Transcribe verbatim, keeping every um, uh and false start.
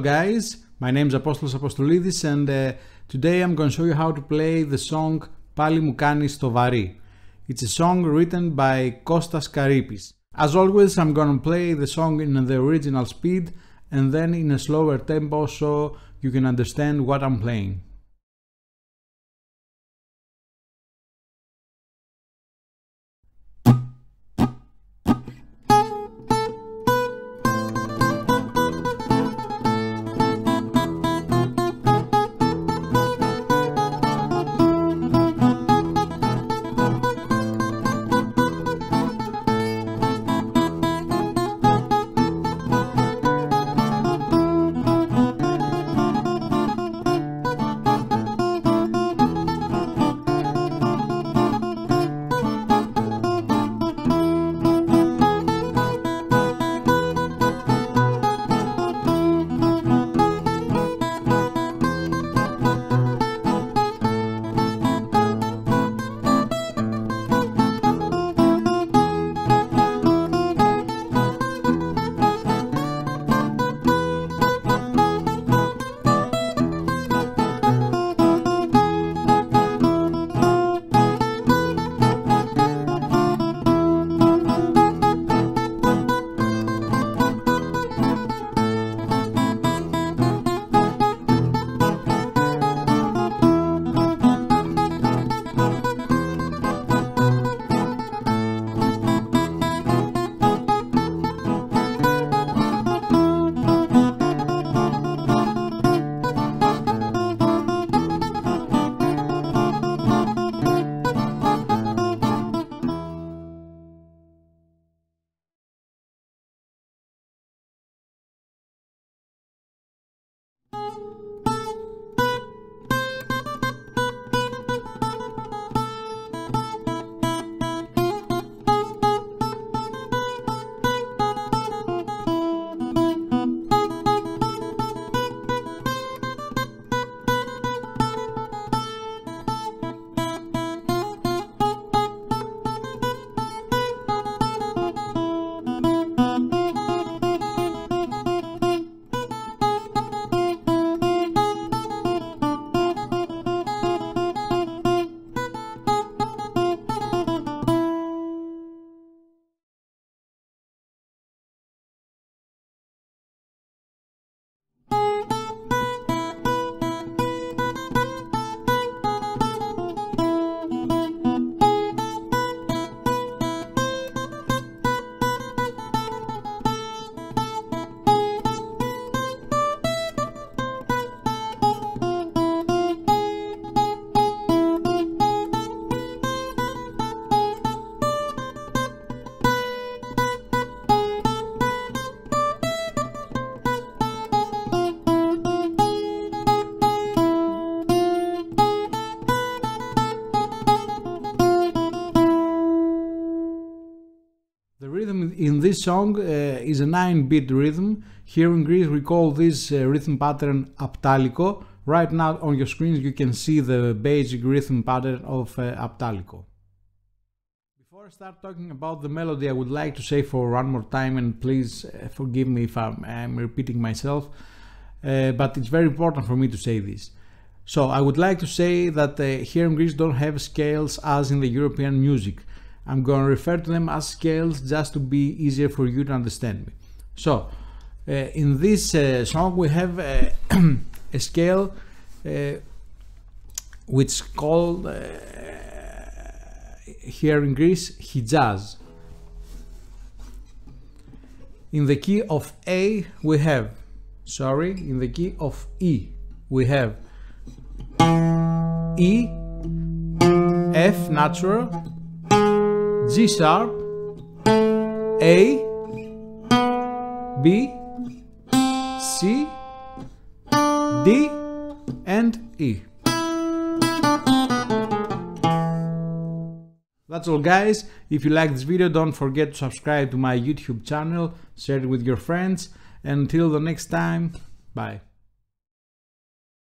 guys, my name is Apostolos Apostolidis and uh, today I'm going to show you how to play the song Pali mu kanis vari. It's a song written by Kostas Karipis. As always, I'm going to play the song in the original speed and then in a slower tempo so you can understand what I'm playing. The rhythm in this song uh, is a nine beat rhythm. Here in Greece we call this uh, rhythm pattern aptaliko. Right now on your screens you can see the basic rhythm pattern of uh, aptaliko. Before I start talking about the melody, I would like to say for one more time, and please uh, forgive me if I'm, I'm repeating myself, uh, but it's very important for me to say this. So I would like to say that uh, here in Greece don't have scales as in the European music. I'm going to refer to them as scales just to be easier for you to understand me. So, uh, in this uh, song we have uh, a scale uh, which is called uh, here in Greece Hijaz. In the key of A we have, sorry, in the key of E we have E, F natural, G sharp, A, B, C, D and E. That's all guys. If you like this video, don't forget to subscribe to my YouTube channel, share it with your friends, and until the next time, bye.